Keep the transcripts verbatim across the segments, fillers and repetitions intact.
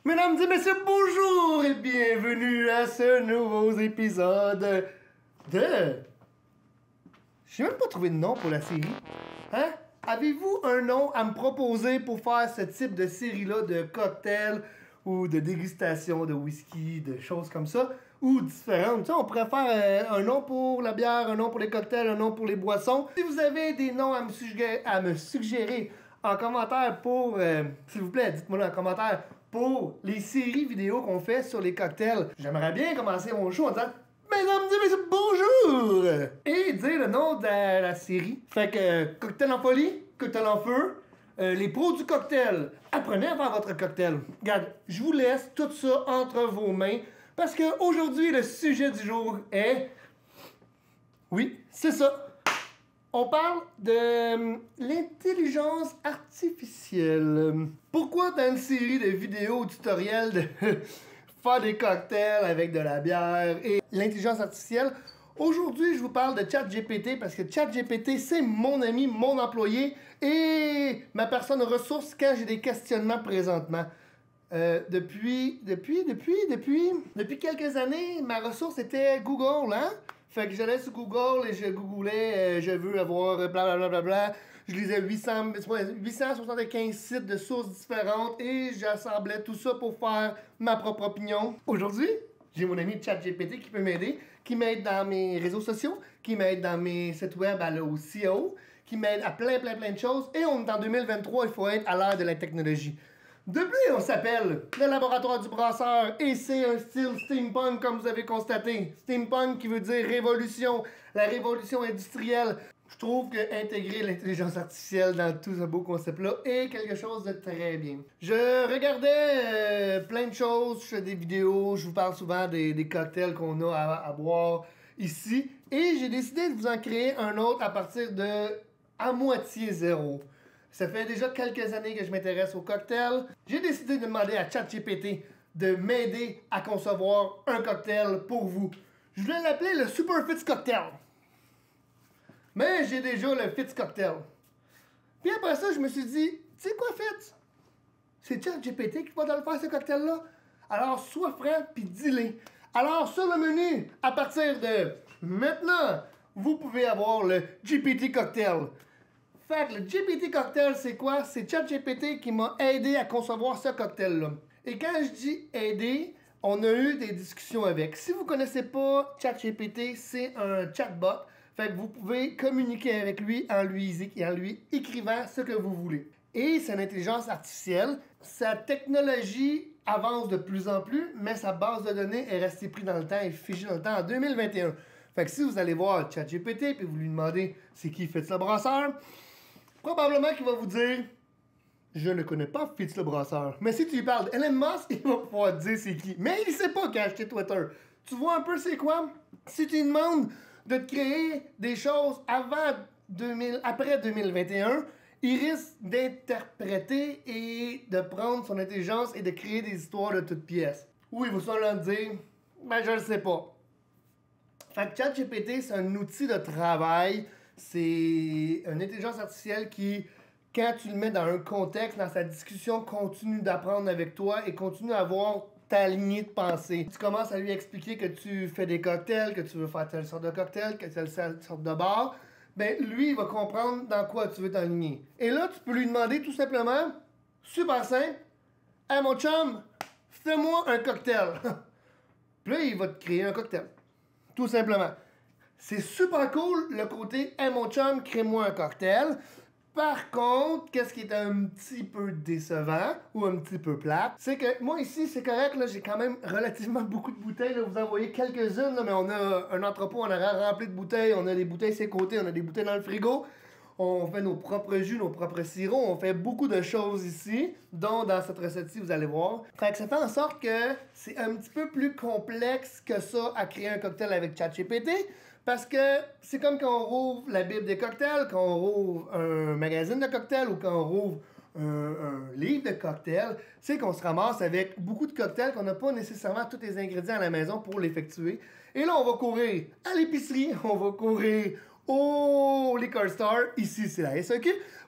Mesdames et messieurs, bonjour et bienvenue à ce nouveau épisode de... J'ai même pas trouvé de nom pour la série. Hein? Avez-vous un nom à me proposer pour faire ce type de série-là de cocktails ou de dégustation de whisky, de choses comme ça, ou différentes? Tu sais, on pourrait faire euh, un nom pour la bière, un nom pour les cocktails, un nom pour les boissons. Si vous avez des noms à me suggérer, à me suggérer en commentaire pour... Euh, s'il vous plaît, dites-moi en commentaire pour les séries vidéo qu'on fait sur les cocktails. J'aimerais bien commencer mon show en disant « Mesdames et messieurs, bonjour! » et dire le nom de la, la série. Fait que euh, Cocktail en folie, Cocktail en feu, euh, les pros du cocktail, apprenez à faire votre cocktail. Regarde, je vous laisse tout ça entre vos mains parce que aujourd'hui le sujet du jour est... Oui, c'est ça. On parle de euh, l'intelligence artificielle. Pourquoi dans une série de vidéos tutoriels de faire des cocktails avec de la bière et l'intelligence artificielle? Aujourd'hui, je vous parle de ChatGPT parce que ChatGPT, c'est mon ami, mon employé et ma personne ressource quand j'ai des questionnements présentement. Euh, depuis, depuis, depuis, depuis, depuis quelques années, ma ressource était Google, hein? Fait que j'allais sur Google et je googlais, euh, je veux avoir blablabla. Bla, bla, bla. Je lisais huit cent, huit cent soixante-quinze sites de sources différentes et j'assemblais tout ça pour faire ma propre opinion. Aujourd'hui, j'ai mon ami ChatGPT qui peut m'aider, qui m'aide dans mes réseaux sociaux, qui m'aide dans mes sites web à l'O C O, qui m'aide à plein, plein, plein de choses. Et on est en deux mille vingt-trois, il faut être à l'ère de la technologie. Depuis, on s'appelle le laboratoire du brasseur et c'est un style steampunk comme vous avez constaté. Steampunk qui veut dire révolution, la révolution industrielle. Je trouve que intégrer l'intelligence artificielle dans tout ce beau concept-là est quelque chose de très bien. Je regardais euh, plein de choses, je fais des vidéos, je vous parle souvent des, des cocktails qu'on a à, à boire ici. Et j'ai décidé de vous en créer un autre à partir de à moitié zéro. Ça fait déjà quelques années que je m'intéresse aux cocktails. J'ai décidé de demander à ChatGPT de m'aider à concevoir un cocktail pour vous. Je voulais l'appeler le Super Fitz Cocktail. Mais j'ai déjà le Fitz Cocktail. Puis après ça, je me suis dit, tu sais quoi Fitz? C'est ChatGPT qui va te le faire ce cocktail-là. Alors sois franc puis dis-le. Alors sur le menu, à partir de maintenant, vous pouvez avoir le G P T Cocktail. Fait que le G P T Cocktail, c'est quoi? C'est ChatGPT qui m'a aidé à concevoir ce cocktail-là. Et quand je dis aider, on a eu des discussions avec. Si vous ne connaissez pas ChatGPT, c'est un chatbot. Fait que vous pouvez communiquer avec lui en lui, en lui écrivant ce que vous voulez. Et c'est une intelligence artificielle. Sa technologie avance de plus en plus, mais sa base de données est restée prise dans le temps et figée dans le temps en deux mille vingt et un. Fait que si vous allez voir ChatGPT et vous lui demandez c'est qui Fitz le brasseur, probablement qu'il va vous dire « Je ne connais pas Fitz le brasseur ». Mais si tu lui parles d'Elon Musk, il va pouvoir te dire c'est qui. Mais il sait pas qu'il a acheté Twitter. Tu vois un peu c'est quoi? Si tu lui demandes de te créer des choses avant deux mille, après deux mille vingt et un, il risque d'interpréter et de prendre son intelligence et de créer des histoires de toutes pièces. Ou il va seulement te dire « Ben je le sais pas ». Fait que ChatGPT, c'est un outil de travail. C'est une intelligence artificielle qui, quand tu le mets dans un contexte, dans sa discussion, continue d'apprendre avec toi et continue à avoir ta lignée de pensée. Tu commences à lui expliquer que tu fais des cocktails, que tu veux faire telle sorte de cocktail, que telle sorte de bar. Ben, lui, il va comprendre dans quoi tu veux t'aligner. Et là, tu peux lui demander tout simplement, super simple, « Hey mon chum, fais-moi un cocktail. » Puis là, il va te créer un cocktail. Tout simplement. C'est super cool le côté « Hey mon chum, crée-moi un cocktail ». Par contre, qu'est-ce qui est un petit peu décevant ou un petit peu plate, c'est que moi ici, c'est correct, là, j'ai quand même relativement beaucoup de bouteilles. Là, vous en voyez quelques-unes, mais on a un entrepôt en arrière rempli de bouteilles. On a des bouteilles sur les côtés, on a des bouteilles dans le frigo. On fait nos propres jus, nos propres sirops. On fait beaucoup de choses ici, dont dans cette recette-ci, vous allez voir. Fait que ça fait en sorte que c'est un petit peu plus complexe que ça à créer un cocktail avec ChatGPT. Parce que c'est comme quand on rouvre la Bible des cocktails, quand on rouvre un magazine de cocktails ou quand on rouvre un, un livre de cocktails, c'est qu'on se ramasse avec beaucoup de cocktails qu'on n'a pas nécessairement tous les ingrédients à la maison pour l'effectuer. Et là, on va courir à l'épicerie, on va courir au Liquor Store, ici c'est la S A Q,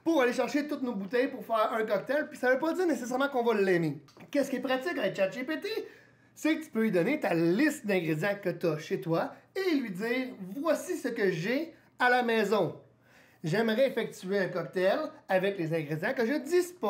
pour aller chercher toutes nos bouteilles pour faire un cocktail, puis ça veut pas dire nécessairement qu'on va l'aimer. Qu'est-ce qui est pratique avec ChatGPT? C'est que tu peux lui donner ta liste d'ingrédients que tu as chez toi et lui dire « Voici ce que j'ai à la maison. J'aimerais effectuer un cocktail avec les ingrédients que je dispose. »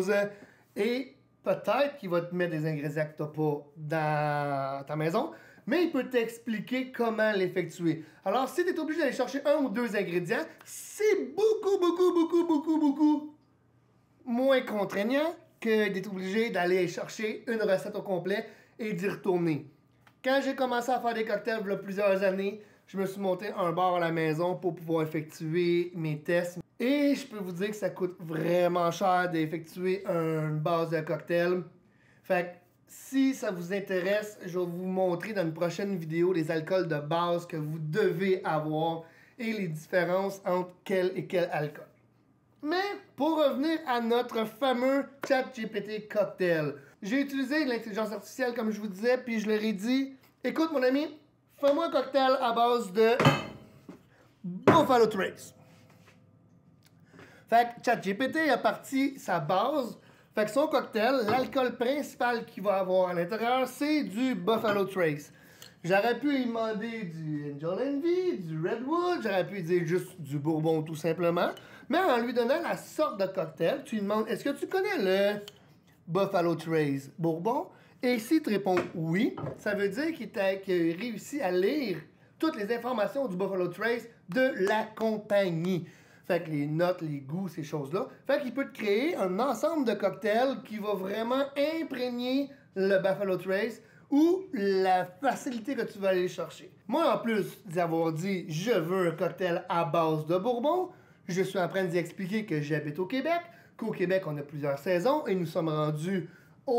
Et peut-être qu'il va te mettre des ingrédients que tu n'as pas dans ta maison, mais il peut t'expliquer comment l'effectuer. Alors, si tu es obligé d'aller chercher un ou deux ingrédients, c'est beaucoup, beaucoup, beaucoup, beaucoup, beaucoup moins contraignant que d'être obligé d'aller chercher une recette au complet et d'y retourner. Quand j'ai commencé à faire des cocktails il y a plusieurs années, je me suis monté un bar à la maison pour pouvoir effectuer mes tests. Et je peux vous dire que ça coûte vraiment cher d'effectuer une base de cocktail. Fait que si ça vous intéresse, je vais vous montrer dans une prochaine vidéo les alcools de base que vous devez avoir et les différences entre quel et quel alcool. Mais pour revenir à notre fameux ChatGPT cocktail, j'ai utilisé l'intelligence artificielle comme je vous disais, puis je leur ai dit, écoute mon ami, fais-moi un cocktail à base de Buffalo Trace. Fait que ChatGPT a parti sa base. Fait que son cocktail, l'alcool principal qu'il va avoir à l'intérieur, c'est du Buffalo Trace. J'aurais pu lui demander du Angel Envy, du Redwood, j'aurais pu lui dire juste du Bourbon tout simplement. Mais en lui donnant la sorte de cocktail, tu lui demandes, est-ce que tu connais le Buffalo Trace Bourbon? Et s'il te répond oui, ça veut dire qu'il a, qu'il a réussi à lire toutes les informations du Buffalo Trace de la compagnie. Fait que les notes, les goûts, ces choses-là. Fait qu'il peut te créer un ensemble de cocktails qui va vraiment imprégner le Buffalo Trace ou la facilité que tu vas aller chercher. Moi, en plus d'y avoir dit « je veux un cocktail à base de Bourbon », je suis en train d'y expliquer que j'habite au Québec, qu'au Québec, on a plusieurs saisons et nous sommes rendus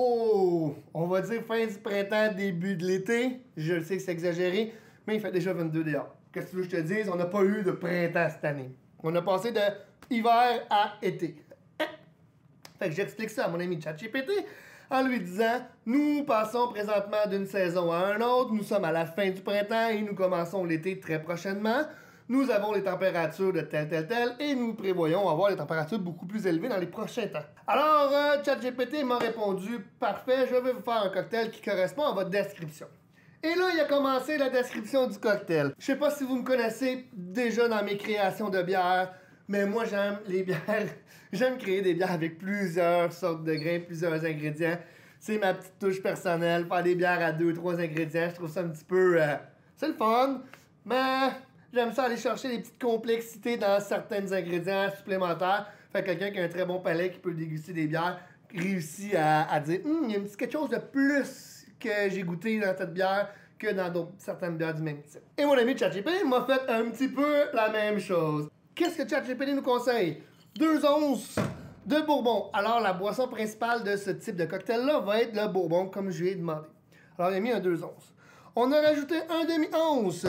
au, on va dire, fin du printemps, début de l'été. Je le sais que c'est exagéré, mais il fait déjà vingt-deux dehors. Qu'est-ce que tu veux que je te dise? On n'a pas eu de printemps cette année. On a passé de hiver à été. Fait que j'explique ça à mon ami ChatGPT en lui disant « Nous passons présentement d'une saison à une autre, nous sommes à la fin du printemps et nous commençons l'été très prochainement. Nous avons les températures de tel, tel, tel et nous prévoyons avoir des températures beaucoup plus élevées dans les prochains temps. » Alors, euh, ChatGPT m'a répondu « Parfait, je vais vous faire un cocktail qui correspond à votre description. » Et là, il a commencé la description du cocktail. Je sais pas si vous me connaissez déjà dans mes créations de bières, mais moi j'aime les bières. J'aime créer des bières avec plusieurs sortes de grains, plusieurs ingrédients. C'est ma petite touche personnelle. Faire des bières à deux, trois ingrédients, je trouve ça un petit peu... Euh, c'est le fun, mais j'aime ça aller chercher des petites complexités dans certains ingrédients supplémentaires. Fait que quelqu'un qui a un très bon palais, qui peut déguster des bières, réussit à, à dire hum, il y a un petit quelque chose de plus que j'ai goûté dans cette bière que dans d'autres, certaines bières du même type. Et mon ami ChatGPT m'a fait un petit peu la même chose. Qu'est-ce que ChatGPT nous conseille? Deux onces de bourbon. Alors, la boisson principale de ce type de cocktail-là va être le bourbon, comme je lui ai demandé. Alors, il a mis un deux onces. On a rajouté un demi-once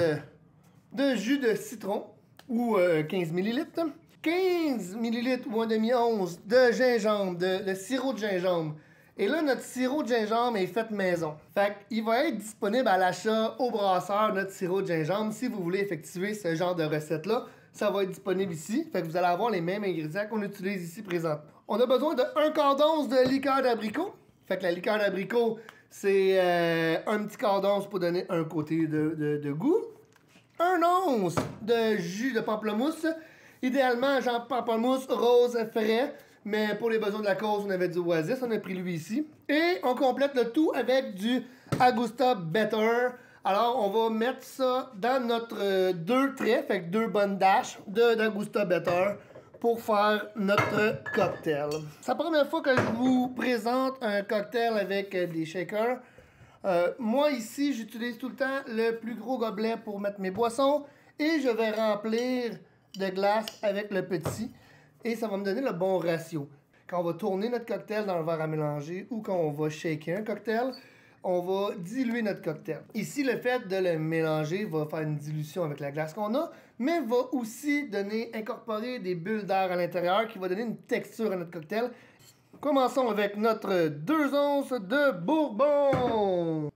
de jus de citron, ou euh, quinze millilitres. quinze millilitres ou un demi-once de gingembre, de, de sirop de gingembre. Et là, notre sirop de gingembre est fait maison. Fait qu'il va être disponible à l'achat au brasseur, notre sirop de gingembre. Si vous voulez effectuer ce genre de recette-là, ça va être disponible ici. Fait que vous allez avoir les mêmes ingrédients qu'on utilise ici présentement. On a besoin de un quart d'once de liqueur d'abricot. Fait que la liqueur d'abricot, c'est euh, un petit quart d'once pour donner un côté de, de, de goût. Un once de jus de pamplemousse. Idéalement, genre pamplemousse rose frais. Mais pour les besoins de la cause, on avait du Oasis, on a pris lui ici. Et on complète le tout avec du Augusta Better. Alors, on va mettre ça dans notre euh, deux traits, fait que deux bonnes dashes d'Augusta Better pour faire notre cocktail. C'est la première fois que je vous présente un cocktail avec euh, des shakers. Euh, moi, ici, j'utilise tout le temps le plus gros gobelet pour mettre mes boissons et je vais remplir de glace avec le petit. Et ça va me donner le bon ratio. Quand on va tourner notre cocktail dans le verre à mélanger ou quand on va shaker un cocktail, on va diluer notre cocktail. Ici, le fait de le mélanger va faire une dilution avec la glace qu'on a, mais va aussi donner, incorporer des bulles d'air à l'intérieur qui va donner une texture à notre cocktail. Commençons avec notre deux onces de bourbon.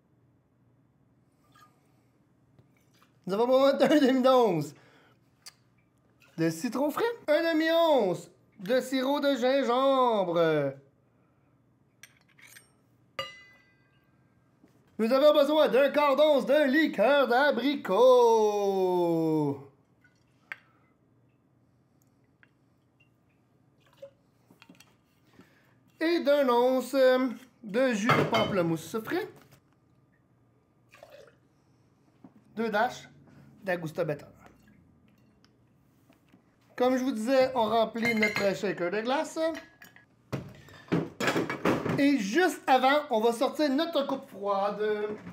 Nous avons besoin d'un demi-once de citron frais, un demi-once de sirop de gingembre. Nous avons besoin d'un quart d'once de liqueur d'abricot. Et d'un once de jus de pamplemousse frais. Deux dashes d'Augusta Better. Comme je vous disais, on remplit notre shaker de glace. Et juste avant, on va sortir notre coupe froide.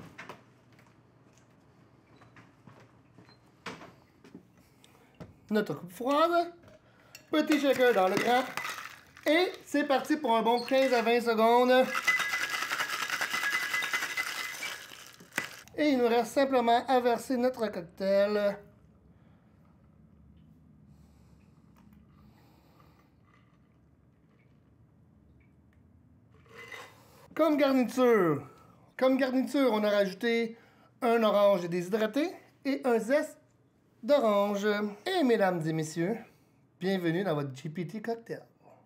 Notre coupe froide. Petit shaker dans le grand. Et c'est parti pour un bon quinze à vingt secondes. Et il nous reste simplement à verser notre cocktail. Comme garniture, comme garniture, on a rajouté un orange déshydraté et un zeste d'orange. Et mesdames et messieurs, bienvenue dans votre G P T cocktail.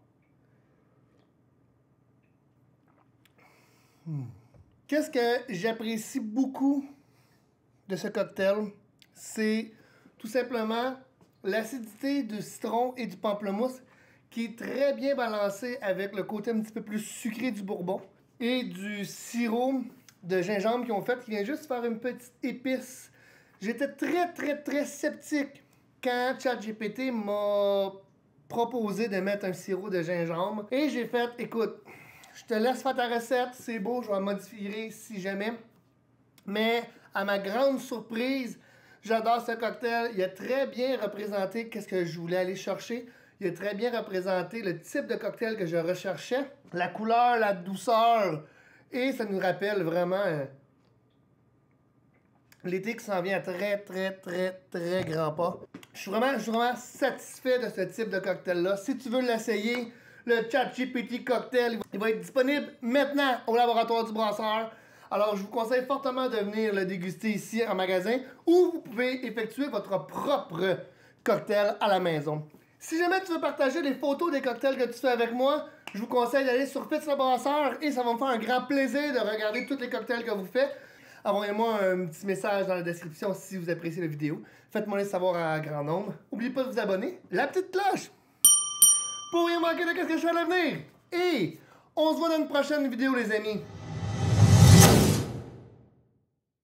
Hmm. Qu'est-ce que j'apprécie beaucoup de ce cocktail? C'est tout simplement l'acidité du citron et du pamplemousse qui est très bien balancé avec le côté un petit peu plus sucré du bourbon et du sirop de gingembre qu'ils ont fait qui vient juste faire une petite épice. J'étais très très très sceptique quand ChatGPT m'a proposé de mettre un sirop de gingembre et j'ai fait, écoute, je te laisse faire ta recette, c'est beau, je vais la modifier si jamais. Mais à ma grande surprise, j'adore ce cocktail. Il a très bien représenté qu'est-ce que je voulais aller chercher. Il a très bien représenté le type de cocktail que je recherchais. La couleur, la douceur. Et ça nous rappelle vraiment euh, l'été qui s'en vient à très, très, très, très grand pas. Je suis vraiment, je suis vraiment satisfait de ce type de cocktail-là. Si tu veux l'essayer, le ChatGPT cocktail, il va être disponible maintenant au laboratoire du brasseur. Alors, je vous conseille fortement de venir le déguster ici en magasin ou vous pouvez effectuer votre propre cocktail à la maison. Si jamais tu veux partager les photos des cocktails que tu fais avec moi, je vous conseille d'aller sur Fitz le Brasseur et ça va me faire un grand plaisir de regarder tous les cocktails que vous faites. Envoyez-moi un petit message dans la description si vous appréciez la vidéo. Faites-moi le savoir à grand nombre. N'oubliez pas de vous abonner. La petite cloche pour rien manquer de ce que je fais à l'avenir. Et on se voit dans une prochaine vidéo, les amis.